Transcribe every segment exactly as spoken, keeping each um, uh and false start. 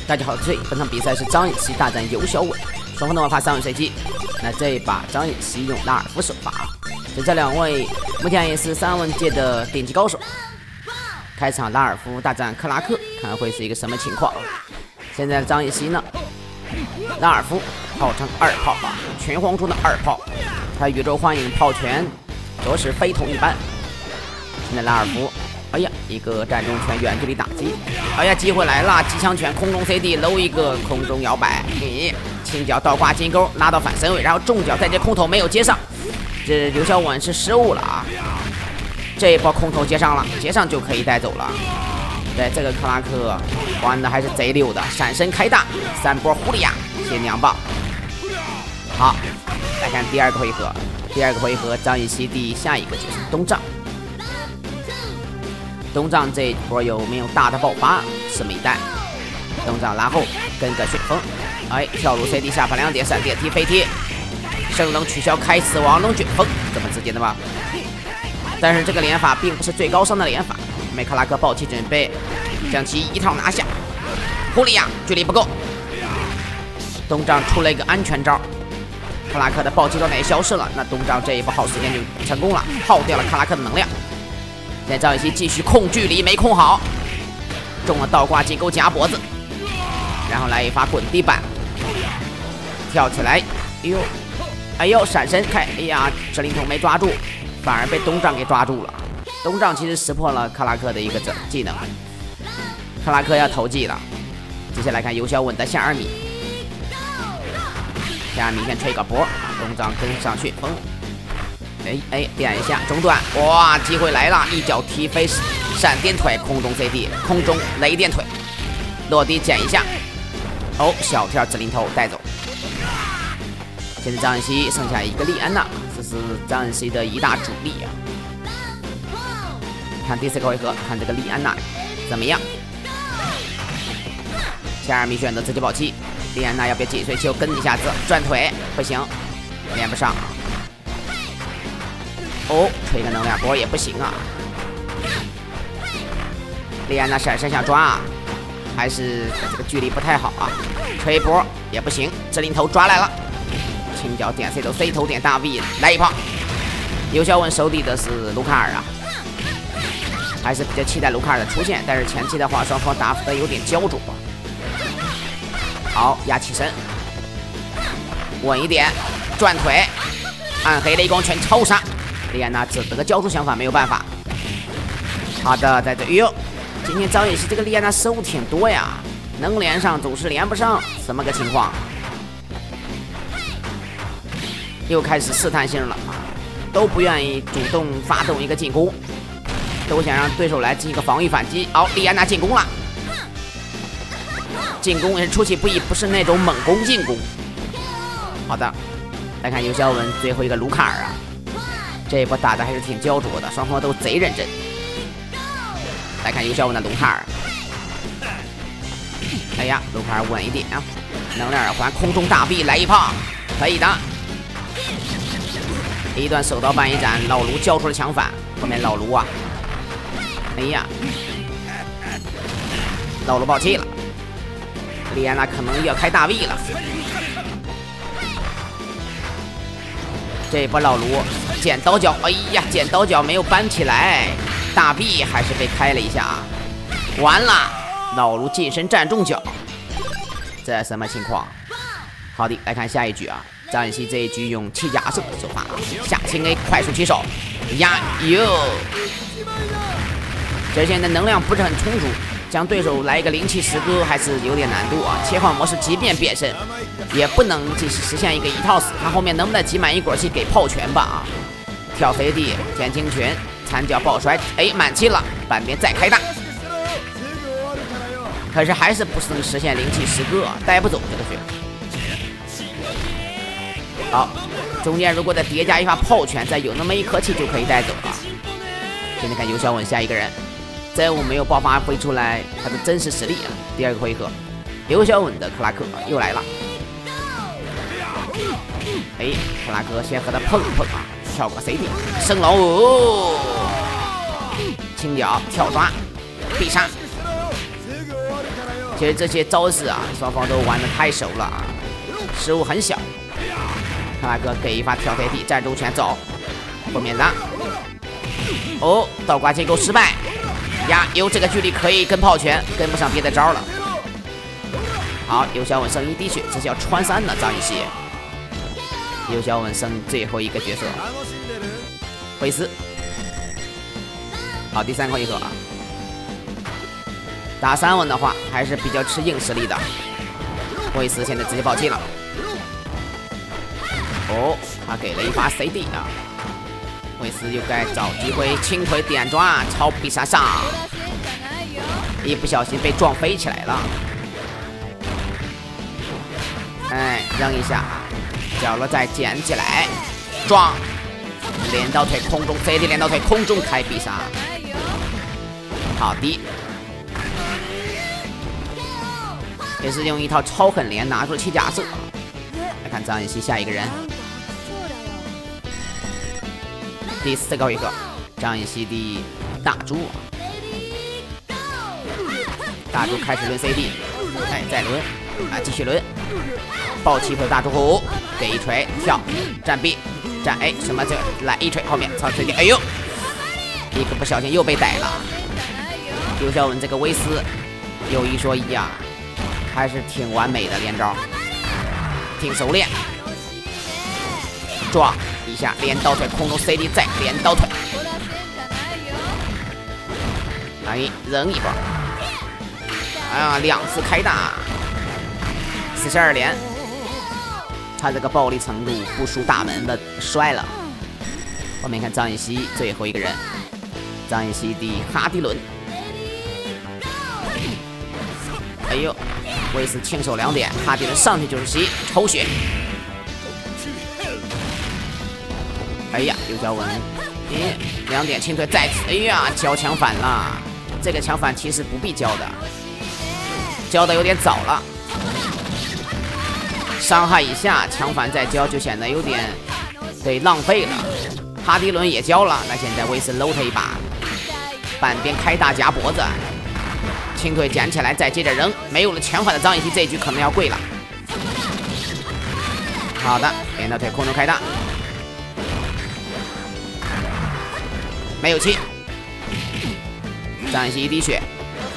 大家好，这本场比赛是张雨绮大战尤小伟，双方的玩法三位随机。那这一把张雨绮用拉尔夫手法，这这两位目前也是三文界的顶级高手。开场拉尔夫大战克拉克，看会是一个什么情况？现在张雨绮呢，拉尔夫号称二炮啊，拳皇中的二炮，他宇宙幻影炮拳着实非同一般。现在拉尔夫。 哎呀，一个战中拳远距离打击，哎呀，机会来了！机枪拳空中 C D 搂一个空中摇摆，你轻脚倒挂金钩拉到反身位，然后重脚再接空投没有接上，这刘小稳是失误了啊！这一波空投接上了，接上就可以带走了。对，这个克拉克玩的还是贼溜的，闪身开大，三波狐狸呀，先娘棒。好，来看第二个回合，第二个回合张雨绮第下一个就是东丈。 东丈这一波有没有大的爆发？拭目以待。东丈拉后跟个旋风，哎，跳入 C D 下方两点闪电踢飞踢，圣龙取消开死亡龙卷风，这么直接的吗？但是这个连法并不是最高尚的连法，梅克拉克暴击准备将其一套拿下。狐狸呀，距离不够。东丈出了一个安全招，克拉克的暴击状态也消失了，那东丈这一波耗时间就成功了，耗掉了克拉克的能量。 现在张雨绮继续控距离，没控好，中了倒挂金钩夹脖子，然后来一发滚地板，跳起来，哎呦，哎呦，闪身开，哎呀，指令筒没抓住，反而被东丈给抓住了。东丈其实识破了克拉克的一个技能，克拉克要投技了。接下来看尤小稳的夏尔米，夏尔米先吹个波，东丈跟上旋风。 哎哎，点一下中断，哇，机会来了！一脚踢飞闪电腿，空中 C D， 空中雷电腿，落地捡一下，哦，小跳指令头带走。现在张雨绮剩下一个莉安娜，这是张雨绮的一大主力啊。看第四个回合，看这个莉安娜怎么样？夏尔米选择直接暴击，莉安娜要不要紧随球跟一下子转腿？不行，连不上。 哦，吹个能量波也不行啊！莉安娜闪身想抓，还是这个距离不太好啊！吹波也不行，指令头抓来了，轻脚点 C 头 C 头点大 V 来一炮。尤小稳手底的是卢卡尔啊，还是比较期待卢卡尔的出现，但是前期的话双方打的有点焦灼。好，压起身，稳一点，转腿，暗黑雷光拳超杀。 莉安娜只得交出想法，没有办法。好的，在这，哎呦，今天张雨绮这个莉安娜失误挺多呀，能连上总是连不上，什么个情况？又开始试探性了啊，都不愿意主动发动一个进攻，都想让对手来进行一个防御反击。好，莉安娜进攻了，进攻也是出其不意，不是那种猛攻进攻。好的，来看尤小文最后一个卢卡尔啊。 这一波打的还是挺焦灼的，双方都贼认真。来看尤小稳的卢卡尔，哎呀，卢卡尔稳一点啊！能量耳环，空中大臂来一炮，可以的。一段手刀半一斩，老卢交出了强反，后面老卢啊，哎呀，老卢爆气了，莉安娜可能又要开大 V 了。这一波老卢。 剪刀脚，哎呀，剪刀脚没有搬起来，大臂还是被开了一下，完了，老卢近身站中脚，这什么情况？好的，来看下一局啊，张雨绮这一局用气压手手法，下轻 A 快速起手，呀哟，这现在能量不是很充足，将对手来一个灵气十割还是有点难度啊。切换模式，即便变身，也不能即实现一个一套死，看后面能不能集满一果气给炮拳吧啊。 跳飞地，减轻拳，残脚爆摔，哎，满气了，半边再开大，可是还是不是能实现灵气十个，带不走这个血。好，中间如果再叠加一发炮拳，再有那么一颗气就可以带走了。现在看尤小稳下一个人，真武没有爆发挥出来他的真实实力啊。第二个回合，尤小稳的克拉克又来了，哎，克拉克先和他碰一碰啊。 跳个 C D， 升龙哦，轻脚跳抓，必杀， 其实这些招式啊，双方都玩得太熟了啊，失误很小。看大哥给一发跳台地，站住拳走，后面上。哦，倒挂结构失败呀！有这个距离可以跟炮拳，跟不上别的招了。好，尤小文剩一滴血，这是要穿三了。张雨绮，尤小文剩最后一个角色，惠斯。好，第三回合啊。打三文的话，还是比较吃硬实力的。惠斯现在直接爆气了。哦，他给了一发 C D 啊。惠斯又该找机会轻腿点抓，朝必杀上，一不小心被撞飞起来了。哎，扔一下，角落再捡起来，撞，镰刀腿空中 C D， 镰刀腿空中开必杀。好的。也是用一套超狠连拿出七甲色。来看张雨绮下一个人，第四个回合，张雨绮的大猪，大猪开始抡 C D， 哎，再抡，啊，继续抡，爆气头大猪虎，给一锤跳，站 B， 站 A， 什么这来一锤后面操 C D， 哎呦，一个不小心又被逮了。尤小文这个威斯，有一说一啊。还是挺完美的连招，挺熟练。撞一下，镰刀腿空中 C D， 再镰刀腿，来扔一波，啊，两次开大，四十二连，他这个暴力程度不输大门的帅了。后面看张雨绮最后一个人，张雨绮的哈迪伦，哎呦。威斯轻手两点，哈迪伦上去就是吸抽血。哎呀，尤小文，咦，两点轻腿再次，哎呀，交枪反了。这个枪反其实不必交的，交的有点早了。伤害一下，枪反再交就显得有点对浪费了。哈迪伦也交了，那现在威斯搂他一把，半边开大夹脖子。轻腿捡起来，再接着扔，没有了前反的张雨绮这一局可能要跪了。好的，镰刀腿空中开大，没有气，张雨绮一滴血。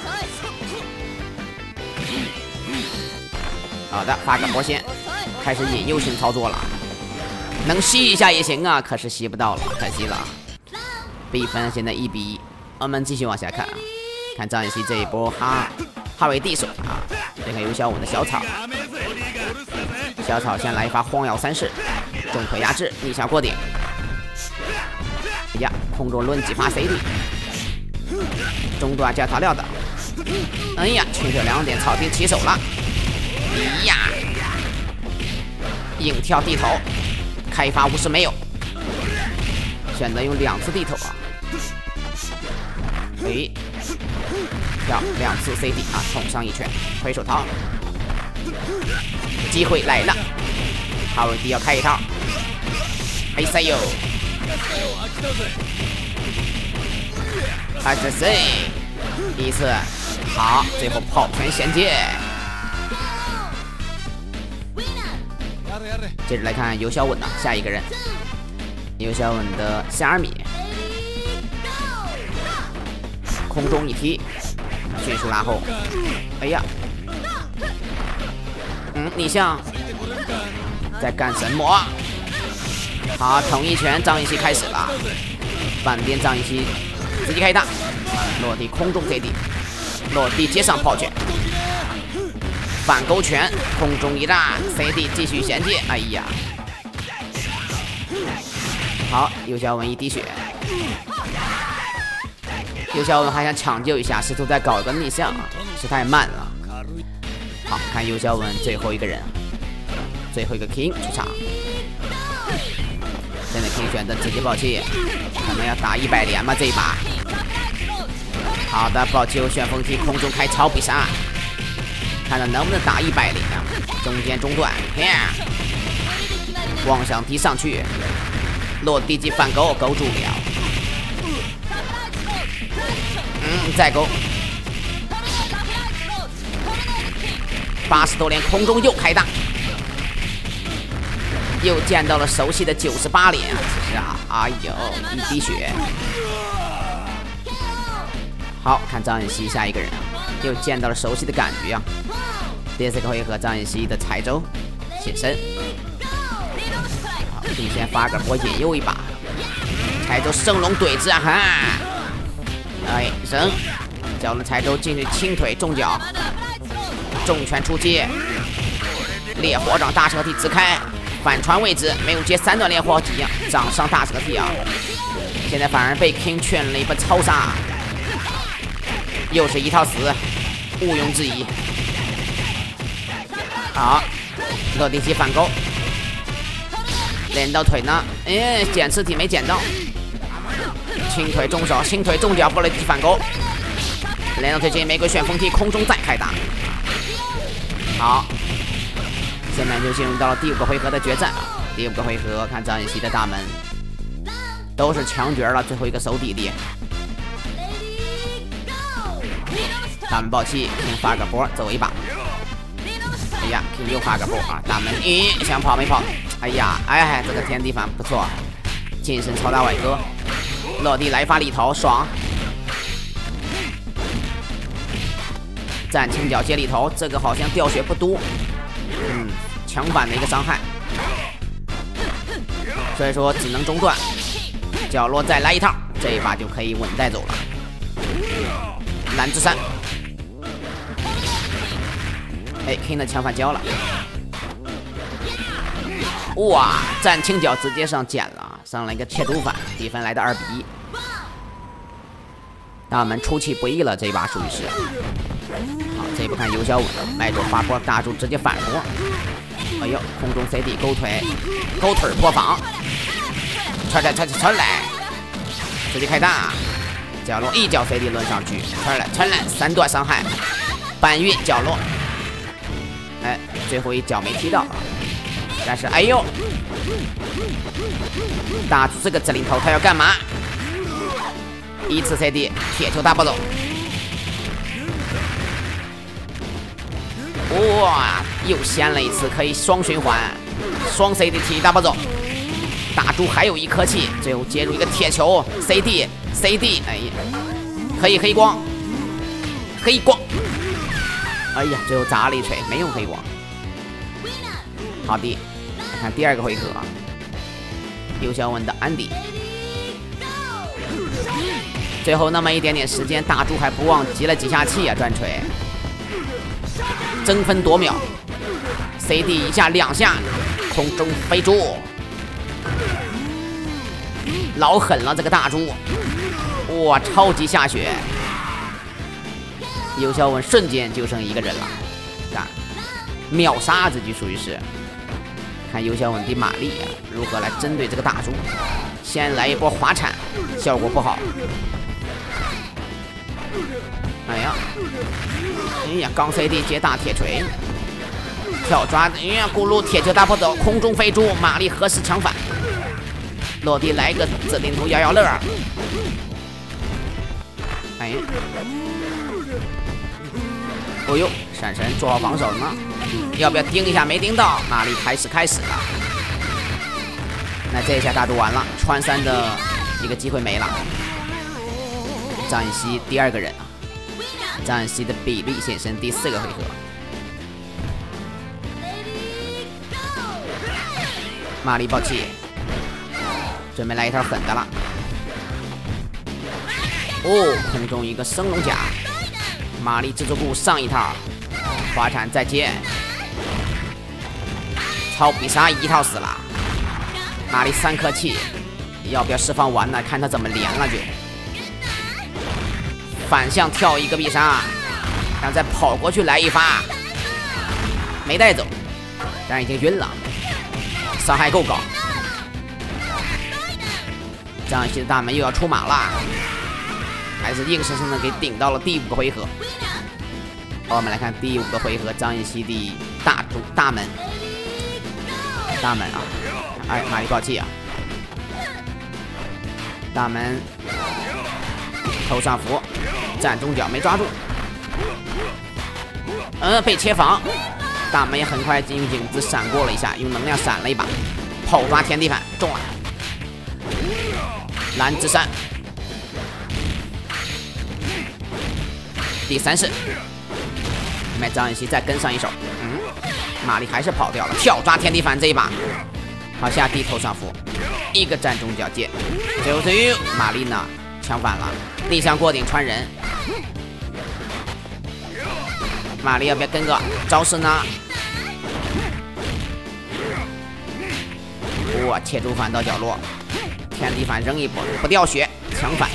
好的，发个波线，开始引诱性操作了，能吸一下也行啊，可是吸不到了，可惜了。比分现在一比一，我们继续往下看啊。看张雨绮这一波哈哈维地手啊，再看尤小文的小草，小草先来一发荒摇三式，重腿压制，逆向过顶，哎呀，空中抡几发 C D， 中段加调料的，哎呀，轻腿两点草地起手了，哎呀，硬跳地头，开发无视没有，选择用两次地头啊，哎。跳两次 C D 啊，捅上一拳，回手套，机会来了，哈维迪要开一套，哎塞哟，二十 C， 第一次好，最后炮拳衔接。接着来看尤小文啊，下一个人，尤小文的夏尔米，空中一踢。迅速拉后，哎呀，嗯，逆向，在干什么？好，捅一拳，张雨绮开始了，半边张雨绮直接开大，落地空中 C D， 落地接上炮拳，反勾拳，空中一大 C D 继续衔接，哎呀，好，尤小文一滴血。尤小文还想抢救一下，试图再搞一个逆向，是太慢了。好看尤小文最后一个人，最后一个 King 出场。现在 King 选择直接爆气，可能要打一百连吧这一把。好的，爆气旋风踢空中开超必杀，看他能不能打一百连啊！中间中段，妄想踢上去，落地击反勾勾住了。嗯，再勾， 八十多连空中又开大，又见到了熟悉的九十八连啊！其实啊，哎呦，一滴血。好看张雨绮下一个人，又见到了熟悉的感觉啊！第四个回合，张雨绮的踩轴现身，好，并先发个波引诱一把，踩轴升龙对峙啊！哈，哎，扔，角轮踩轴进去轻腿重脚，重拳出击，烈火掌大蛇体直开，反传位置没有接三段烈火体啊，掌上大蛇体啊！现在反而被 King 劝了一波超杀。又是一套死，毋庸置疑。好，落地起反勾，连到腿呢，哎，捡尸体没捡到，轻腿重手，轻腿重脚，落地起反勾，连到腿进玫瑰旋风踢，空中再开打。好，现在就进入到了第五个回合的决战。第五个回合，看张雨绮的大门都是强角了，最后一个手底的。大门爆气 ，King 发个波走一把。哎呀 ，King 又发个波啊！大门，咦，想跑没跑？哎呀，哎，这个天地反不错，近身超大外割，落地来一发力头，爽！站轻脚接力头，这个好像掉血不多，嗯，强反的一个伤害，所以说只能中断。角落再来一套，这一把就可以稳带走了。蓝之山。哎 ，King 的强反交了，哇！站轻脚直接上捡了，上了一个切毒反，比分来到二比一。大门出其不意了，这一把属于是。好，这一步看尤小稳迈住发波，大柱直接反波。哎呦，空中 C D 勾腿，勾腿破防，传来传传来，直接开大，角落一脚 C D 抡上去，传来传来三段伤害，搬运角落。哎，最后一脚没踢到，但是哎呦，大柱这个指令头他要干嘛？一次 C D 铁球大暴走，哇，又掀了一次，可以双循环，双 C D 铁大暴走。大柱还有一颗气，最后接入一个铁球 C D C D， 哎呀，可以黑光，黑光。哎呀，最后砸了一锤，没用黑光。好的，来看第二个回合，尤小文的安迪。最后那么一点点时间，大柱还不忘集了几下气啊，转锤，争分夺秒 ，C D 一下两下，空中飞猪，老狠了这个大柱，哇，超级下血。尤小文瞬间就剩一个人了，干秒杀，这就属于是。看尤小文的马力啊，如何来针对这个大柱。先来一波滑铲，效果不好。哎呀，哎呀，钢 C D 接大铁锤，跳抓，哎呀，咕噜铁球大破走，空中飞猪，马力合适强反，落地来个指令头摇摇乐。哎。哦呦，闪神做好防守呢，要不要盯一下？没盯到，马力开始开始了。那这一下大柱完了，穿山的一个机会没了。张雨绮第二个人啊，张雨绮的比例现身第四个回合。马力爆气，准备来一套狠的了。哦，空中一个升龙甲。马力制作部上一套，滑铲再接，超必杀一套死了。马力三颗气，要不要释放完呢？看他怎么连了就。反向跳一个必杀，然后再跑过去来一发，没带走，但是已经晕了，伤害够高。张雨绮的大门又要出马了。还是硬生生的给顶到了第五个回合。好，我们来看第五个回合，张雨绮的大柱大门，大门啊，哎，马力爆气啊，大门头上扶，站中脚没抓住，嗯，被切防， 大美很快金鱼镜子闪过了一下，用能量闪了一把，炮抓天地反中了。蓝之山，第三式，麦张雨绮再跟上一手，嗯，玛丽还是跑掉了，跳抓天地反这一把，好下地头上扶，一个站中交接，就是玛丽呢抢反了，地上过顶穿人。玛丽要不要跟个招式呢？哇，切主反到角落，天地反扔一波，不掉血，强反。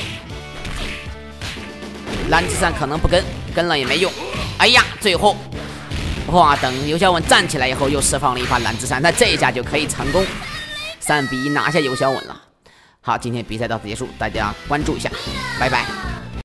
蓝之山可能不跟，跟了也没用。哎呀，最后，哇，等尤小文站起来以后，又释放了一发蓝之山，那这一下就可以成功三比一拿下尤小文了。好，今天比赛到此结束，大家关注一下，拜拜。